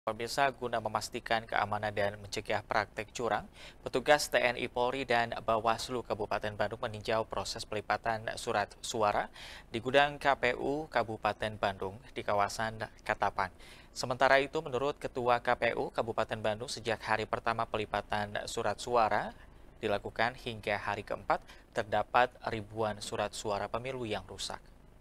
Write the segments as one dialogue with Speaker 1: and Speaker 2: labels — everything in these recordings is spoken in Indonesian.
Speaker 1: Pemirsa, guna memastikan keamanan dan mencegah praktek curang, petugas TNI Polri dan Bawaslu Kabupaten Bandung meninjau proses pelipatan surat suara di gudang KPU Kabupaten Bandung di kawasan Katapang. Sementara itu, menurut Ketua KPU Kabupaten Bandung, sejak hari pertama pelipatan surat suara dilakukan hingga hari keempat, terdapat ribuan surat suara pemilu yang rusak.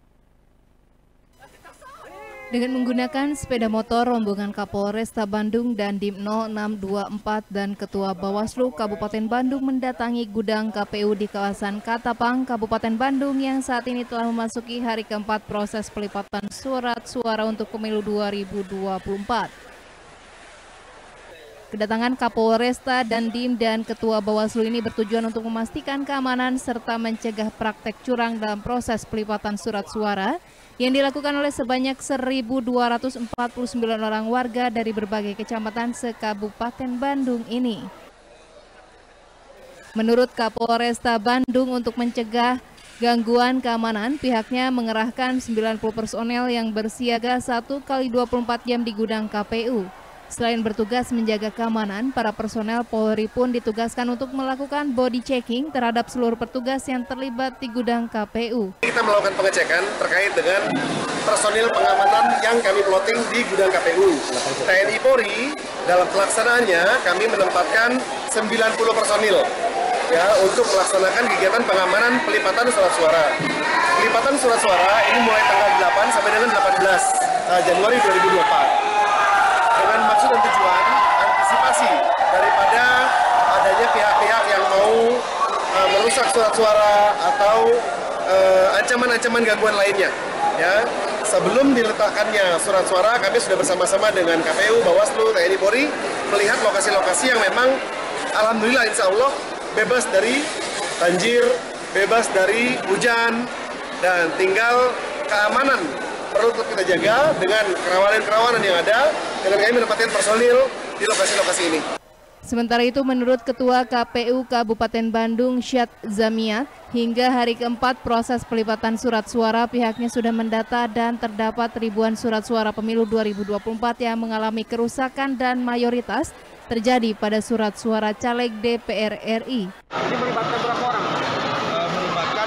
Speaker 2: Dengan menggunakan sepeda motor, rombongan Kapolresta Bandung dan Dim 0624 dan Ketua Bawaslu Kabupaten Bandung mendatangi gudang KPU di kawasan Katapang, Kabupaten Bandung yang saat ini telah memasuki hari keempat proses pelipatan surat suara untuk pemilu 2024. Kedatangan Kapolresta dan Dim dan Ketua Bawaslu ini bertujuan untuk memastikan keamanan serta mencegah praktek curang dalam proses pelipatan surat suara yang dilakukan oleh sebanyak 1.249 orang warga dari berbagai kecamatan se-Kabupaten Bandung ini. Menurut Kapolresta Bandung, untuk mencegah gangguan keamanan, pihaknya mengerahkan 90 personel yang bersiaga 1 kali 24 jam di gudang KPU. Selain bertugas menjaga keamanan, para personel Polri pun ditugaskan untuk melakukan body checking terhadap seluruh petugas yang terlibat di gudang KPU.
Speaker 3: Kita melakukan pengecekan terkait dengan personil pengamanan yang kami plotting di gudang KPU. TNI Polri dalam pelaksanaannya kami menempatkan 90 personil ya untuk melaksanakan kegiatan pengamanan pelipatan surat suara. Pelipatan surat suara ini mulai tanggal 8 sampai dengan 18 Januari 2024. Dengan maksud dan tujuan antisipasi daripada adanya pihak-pihak yang mau merusak surat suara atau ancaman-ancaman gangguan lainnya. Ya, sebelum diletakkannya surat suara, kami sudah bersama-sama dengan KPU, Bawaslu, TNI Polri melihat lokasi-lokasi yang memang alhamdulillah insya Allah bebas dari banjir, bebas dari hujan, dan tinggal keamanan perlu kita jaga dengan kerawanan-kerawanan yang ada, dengan kami menempatkan personil di lokasi-lokasi ini.
Speaker 2: Sementara itu, menurut Ketua KPU Kabupaten Bandung, Syad Zamiat, hingga hari keempat proses pelipatan surat suara, pihaknya sudah mendata dan terdapat ribuan surat suara pemilu 2024 yang mengalami kerusakan dan mayoritas terjadi pada surat suara caleg DPR RI.
Speaker 4: Ini melibatkan berapa orang? Melibatkan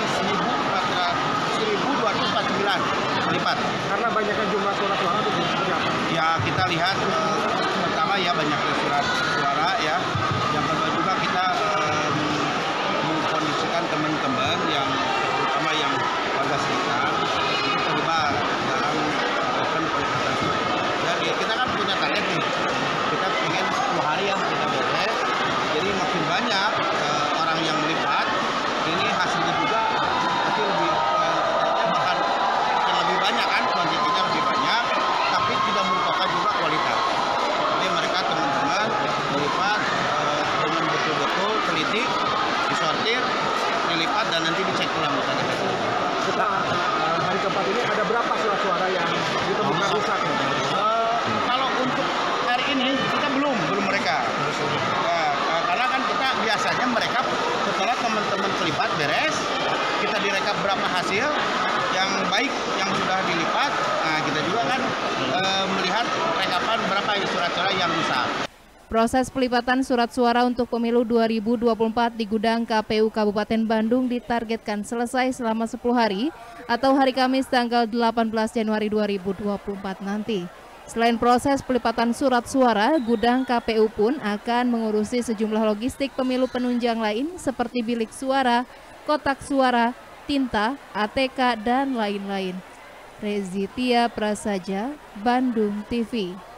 Speaker 4: 1.249 melibat. Karena banyaknya jumlah surat suara itu seperti apa? Ya, kita lihat pertama ya banyaknya surat suara ya. Yang kedua juga kita mengkondisikan teman-teman yang terutama yang warga sekitar itu terlibat dalam melakukan pelipatan surat. Jadi kita kan punya target nih. Kita ingin 10 hari yang kita beres. Jadi makin banyak orang yang melibat, ini hasilnya juga nanti lebih bahkan makin lebih banyak kan, kuantitinya lebih banyak, tapi tidak merupakan juga kualitas. Jadi mereka teman-teman melipat dengan betul-betul teliti, disortir, dilipat dan nanti dicek ulang misalnya.
Speaker 5: Setelah hari keempat ini ada berapa surat suara yang ditemukan rusak?
Speaker 4: Kalau untuk hari ini kita belum mereka. Karena kan kita biasanya mereka setelah teman-teman terlibat beres, kita direkap berapa hasil yang baik yang sudah dilipat. Nah, kita juga kan melihat rekapan berapa surat suara yang rusak.
Speaker 2: Proses pelipatan surat suara untuk pemilu 2024 di gudang KPU Kabupaten Bandung ditargetkan selesai selama 10 hari atau hari Kamis tanggal 18 Januari 2024 nanti. Selain proses pelipatan surat suara, gudang KPU pun akan mengurusi sejumlah logistik pemilu penunjang lain seperti bilik suara, kotak suara, tinta, ATK, dan lain-lain. Rezitia Prasaja, Bandung TV.